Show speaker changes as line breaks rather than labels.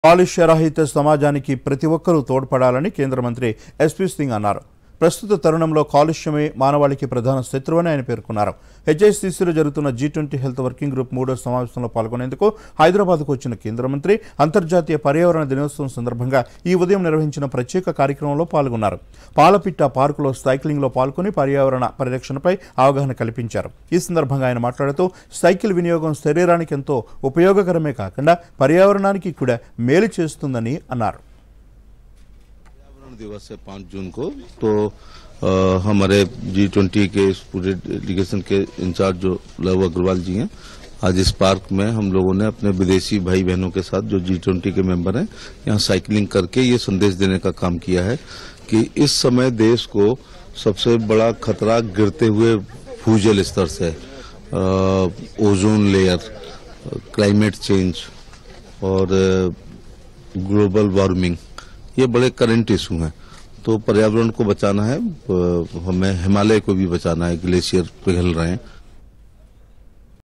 కాలుష్య రహిత సమాజానికి ప్రతి ఒక్కరూ తోడ్పడాలని కేంద్ర మంత్రి ఎస్పీ సింగ్ అన్నారు. ప్రస్తుత తరుణంలో కాలుష్యమే మానవాళికి ప్రధాన శత్రువని ఆయన పేర్కొన్నారు. హెచ్ఐసిసిలో జరుగుతున్న G20 హెల్త్ వర్కింగ్ గ్రూప్ 3వ సమావేశంలో పాల్గొనేందుకు హైదరాబాద్కు వచ్చిన కేంద్ర మంత్రి అంతర్జాతీయ పర్యావరణ దినోత్సవం సందర్భంగా ఈ ఉదయం నిర్వహించిన ప్రత్యేక కార్యక్రమంలో పాల్గొన్నారు. పాలపిట్ట పార్కులో సైక్లింగ్లో పాల్గొని పర్యావరణ పరిరక్షణపై అవగాహన కల్పించారు. ఈ సందర్భంగా ఆయన మాట్లాడుతూ సైకిల్ వినియోగం శరీరానికి ఎంతో ఉపయోగకరమే కాకుండా పర్యావరణానికి కూడా మేలు చేస్తుందని అన్నారు.
दिवस है 5 जून को, तो हमारे G20 के इस पूरे डेलीगेशन के इंचार्ज जो लव अग्रवाल जी हैं, आज इस पार्क में हम लोगों ने अपने विदेशी भाई बहनों के साथ जो G20 के मेंबर हैं यहाँ साइकिलिंग करके ये संदेश देने का काम किया है कि इस समय देश को सबसे बड़ा खतरा गिरते हुए भूजल स्तर से, ओजोन लेयर, क्लाइमेट चेंज और ग्लोबल वार्मिंग, ये बड़े करंट इशू हैं। तो पर्यावरण को बचाना है, हमें हिमालय को भी बचाना है, ग्लेशियर पिघल रहे हैं।